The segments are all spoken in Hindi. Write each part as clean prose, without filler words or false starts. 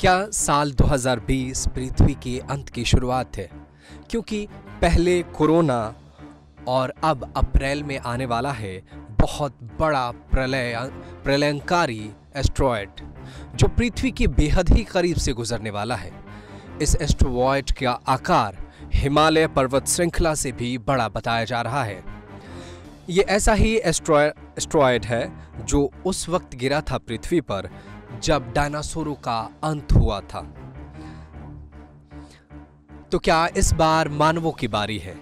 क्या साल 2020 पृथ्वी के अंत की शुरुआत है? क्योंकि पहले कोरोना और अब अप्रैल में आने वाला है बहुत बड़ा प्रलयंकारी एस्ट्रॉयड जो पृथ्वी के बेहद ही करीब से गुजरने वाला है। इस एस्ट्रॉयड का आकार हिमालय पर्वत श्रृंखला से भी बड़ा बताया जा रहा है। ये ऐसा ही एस्ट्रॉयड है जो उस वक्त गिरा था पृथ्वी पर जब डायनासोरों का अंत हुआ था। तो क्या इस बार मानवों की बारी है?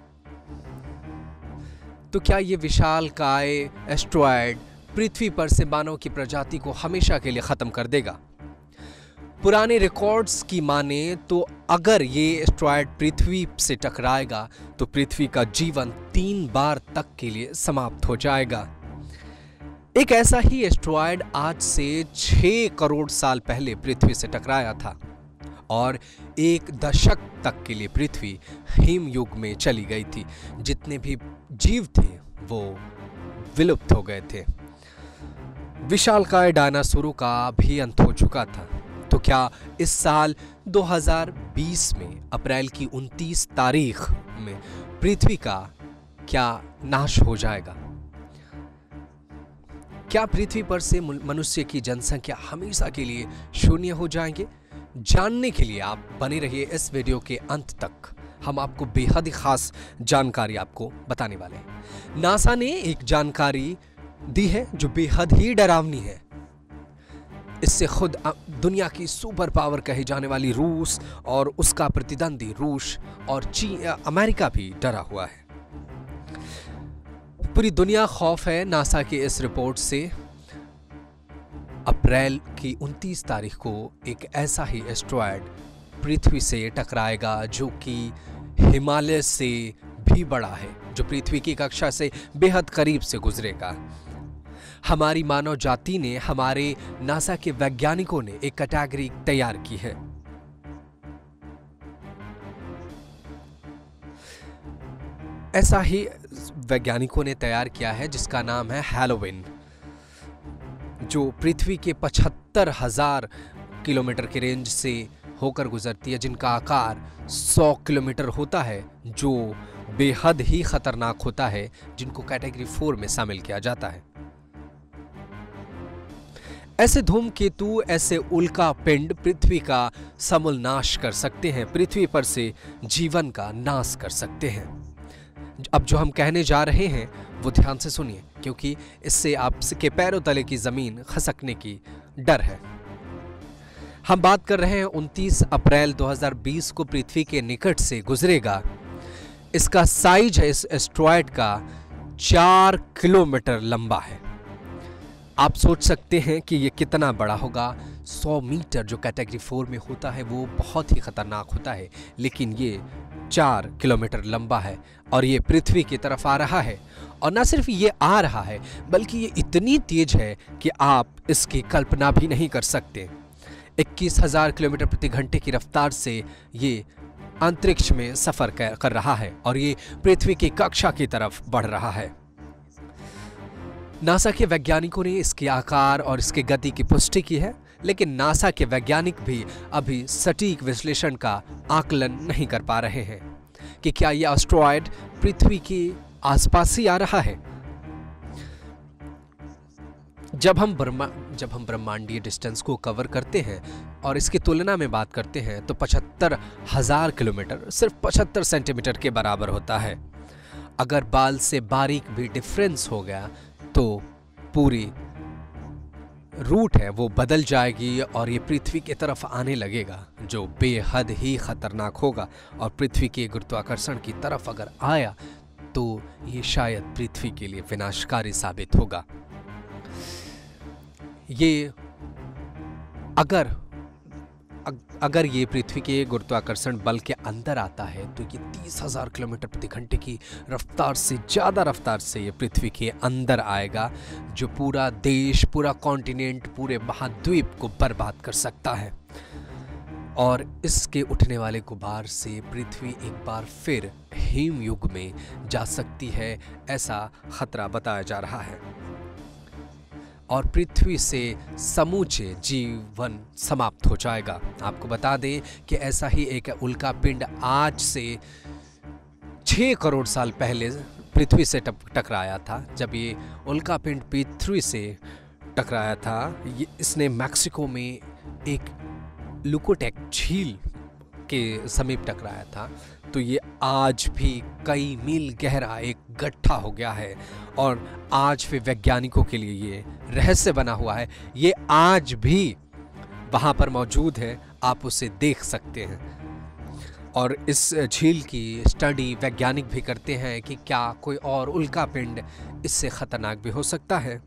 तो क्या ये विशालकाय एस्ट्रॉयड पृथ्वी पर से मानव की प्रजाति को हमेशा के लिए खत्म कर देगा? पुराने रिकॉर्ड्स की माने तो अगर ये एस्ट्रॉयड पृथ्वी से टकराएगा तो पृथ्वी का जीवन 3 बार तक के लिए समाप्त हो जाएगा। एक ऐसा ही एस्ट्रॉयड आज से 6 करोड़ साल पहले पृथ्वी से टकराया था और 1 दशक तक के लिए पृथ्वी हिम युग में चली गई थी। जितने भी जीव थे वो विलुप्त हो गए थे। विशालकाय डायनासोरों का भी अंत हो चुका था। तो क्या इस साल 2020 में अप्रैल की 29 तारीख में पृथ्वी का क्या नाश हो जाएगा? क्या पृथ्वी पर से मनुष्य की जनसंख्या हमेशा के लिए शून्य हो जाएंगे? जानने के लिए आप बने रहिए इस वीडियो के अंत तक। हम आपको बेहद ही खास जानकारी आपको बताने वाले हैं। नासा ने एक जानकारी दी है जो बेहद ही डरावनी है। इससे खुद दुनिया की सुपर पावर कही जाने वाली रूस और उसका प्रतिद्वंदी रूस और अमेरिका भी डरा हुआ है। पूरी दुनिया खौफ है नासा की इस रिपोर्ट से। अप्रैल की 29 तारीख को एक ऐसा ही एस्ट्रॉयड पृथ्वी से टकराएगा जो कि हिमालय से भी बड़ा है, जो पृथ्वी की कक्षा से बेहद करीब से गुजरेगा। हमारी मानव जाति ने, हमारे नासा के वैज्ञानिकों ने एक कैटेगरी तैयार की है। ऐसा ही वैज्ञानिकों ने तैयार किया है जिसका नाम है हैलोवीन, जो पृथ्वी के 75,000 किलोमीटर के रेंज से होकर गुजरती है, जिनका आकार 100 किलोमीटर होता है, जो बेहद ही खतरनाक होता है, जिनको कैटेगरी 4 में शामिल किया जाता है। ऐसे धूमकेतु, ऐसे उल्का पिंड पृथ्वी का समूल नाश कर सकते हैं, पृथ्वी पर से जीवन का नाश कर सकते हैं। अब जो हम कहने जा रहे हैं वो ध्यान से सुनिए, क्योंकि इससे आपके पैरों तले की जमीन खसकने की डर है। हम बात कर रहे हैं 29 अप्रैल 2020 को पृथ्वी के निकट से गुजरेगा। इसका साइज है इस एस्ट्रॉयड का 4 किलोमीटर लंबा है। आप सोच सकते हैं कि ये कितना बड़ा होगा। 100 मीटर जो कैटेगरी 4 में होता है वो बहुत ही खतरनाक होता है, लेकिन ये 4 किलोमीटर लंबा है और ये पृथ्वी की तरफ आ रहा है। और ना सिर्फ ये आ रहा है बल्कि ये इतनी तेज है कि आप इसकी कल्पना भी नहीं कर सकते। 21,000 किलोमीटर प्रति घंटे की रफ्तार से ये अंतरिक्ष में सफर कर रहा है और ये पृथ्वी की कक्षा की तरफ बढ़ रहा है। नासा के वैज्ञानिकों ने इसके आकार और इसके गति की पुष्टि की है, लेकिन नासा के वैज्ञानिक भी अभी सटीक विश्लेषण का आकलन नहीं कर पा रहे हैं कि क्या यह एस्ट्रॉयड पृथ्वी के आसपास ही आ रहा है। जब हम ब्रह्मांडीय डिस्टेंस को कवर करते हैं और इसकी तुलना में बात करते हैं तो 75,000 किलोमीटर सिर्फ 75 सेंटीमीटर के बराबर होता है। अगर बाल से बारीक भी डिफरेंस हो गया तो पूरी रूट है वो बदल जाएगी और ये पृथ्वी की तरफ आने लगेगा, जो बेहद ही खतरनाक होगा। और पृथ्वी के गुरुत्वाकर्षण की तरफ अगर आया तो ये शायद पृथ्वी के लिए विनाशकारी साबित होगा। ये अगर ये पृथ्वी के गुरुत्वाकर्षण बल के अंदर आता है तो ये 30,000 किलोमीटर प्रति घंटे की रफ्तार से ज़्यादा रफ्तार से ये पृथ्वी के अंदर आएगा, जो पूरा देश, पूरा कॉन्टिनेंट, पूरे महाद्वीप को बर्बाद कर सकता है। और इसके उठने वाले गुबार से पृथ्वी एक बार फिर हिम युग में जा सकती है, ऐसा खतरा बताया जा रहा है। और पृथ्वी से समूचे जीवन समाप्त हो जाएगा। आपको बता दें कि ऐसा ही एक उल्का पिंड आज से 6 करोड़ साल पहले पृथ्वी से टकराया था। जब ये उल्का पिंड पृथ्वी से टकराया था, इसने मैक्सिको में एक लुकोटेक झील के समीप टकराया था। तो ये आज भी कई मील गहरा एक गड्ढा हो गया है और आज भी वैज्ञानिकों के लिए ये रहस्य बना हुआ है। ये आज भी वहाँ पर मौजूद है, आप उसे देख सकते हैं। और इस झील की स्टडी वैज्ञानिक भी करते हैं कि क्या कोई और उल्का पिंड इससे खतरनाक भी हो सकता है।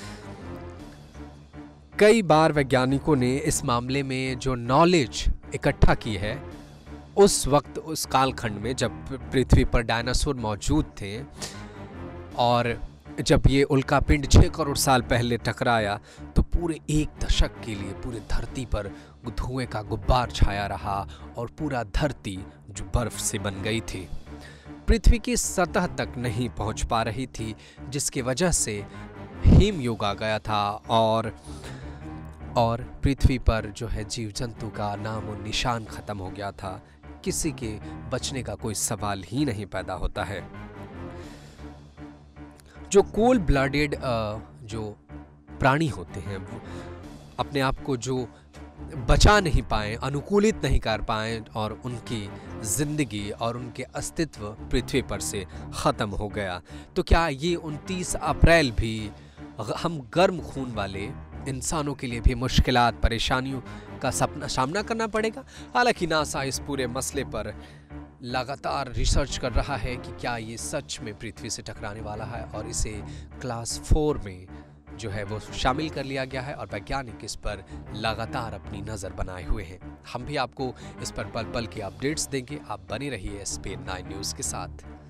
कई बार वैज्ञानिकों ने इस मामले में जो नॉलेज इकट्ठा की है, उस वक्त उस कालखंड में जब पृथ्वी पर डायनासोर मौजूद थे और जब ये उल्का पिंड 6 करोड़ साल पहले टकराया, तो पूरे 1 दशक के लिए पूरी धरती पर धुएं का गुब्बार छाया रहा और पूरा धरती जो बर्फ से बन गई थी, पृथ्वी की सतह तक नहीं पहुंच पा रही थी, जिसकी वजह से हिम युग आ गया था और पृथ्वी पर जो है जीव जंतु का नाम और निशान खत्म हो गया था। किसी के बचने का कोई सवाल ही नहीं पैदा होता है। जो कोल्ड ब्लडेड जो प्राणी होते हैं, वो अपने आप को जो बचा नहीं पाए, अनुकूलित नहीं कर पाए और उनकी जिंदगी और उनके अस्तित्व पृथ्वी पर से खत्म हो गया, तो क्या ये 29 अप्रैल भी हम गर्म खून वाले इंसानों के लिए भी मुश्किलात, परेशानियों का सामना करना पड़ेगा? हालांकि नासा इस पूरे मसले पर लगातार रिसर्च कर रहा है कि क्या ये सच में पृथ्वी से टकराने वाला है, और इसे क्लास 4 में जो है वो शामिल कर लिया गया है और वैज्ञानिक इस पर लगातार अपनी नज़र बनाए हुए हैं। हम भी आपको इस पर पल पल की अपडेट्स देंगे। आप बने रहिए SPN9 न्यूज़ के साथ।